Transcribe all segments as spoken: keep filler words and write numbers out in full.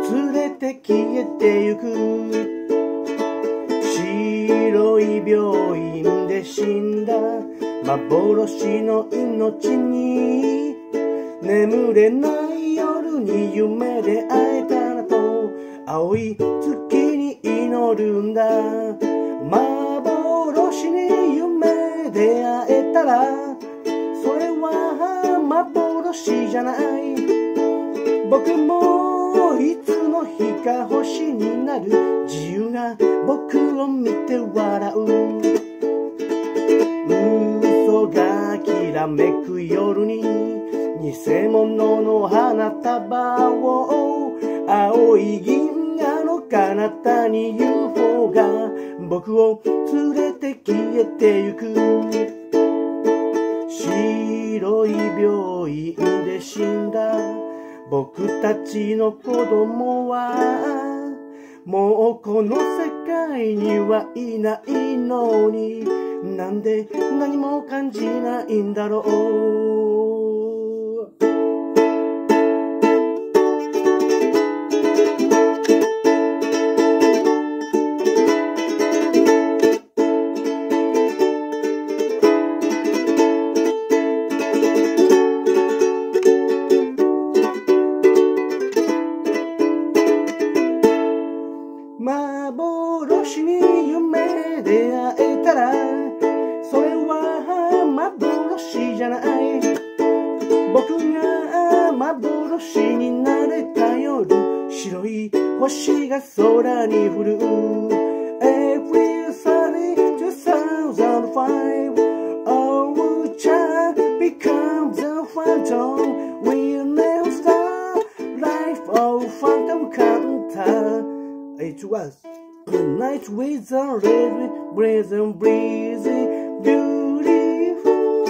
連れて消えてゆく。白い病院で死んだ幻の命に、眠れない夜に夢で会えたらと青い月に祈るんだ。幻に夢で会えたらそれは幻じゃない。僕もいつの日か星になる。自由が僕を見て笑う。嘘がきらめく夜に偽物の花束を、青い銀河の彼方に ユーフォー が僕を連れて消えてゆく。白い病院で死んだ僕たちの子供はもうこの世界にはいないのに、なんで何も感じないんだろう。幻に夢で会えたらそれは幻じゃない。僕が幻になれた夜、白い星が空に降る。 April thirtieth, two thousand five, our child becomes a phantom. We'll never start life of phantom counter. It was a night with a red breeze and breezy, beautiful,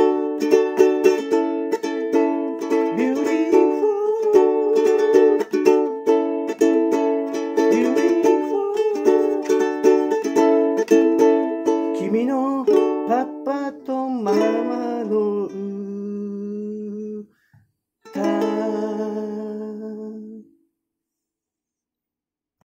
beautiful, beautiful. 君のパパとママの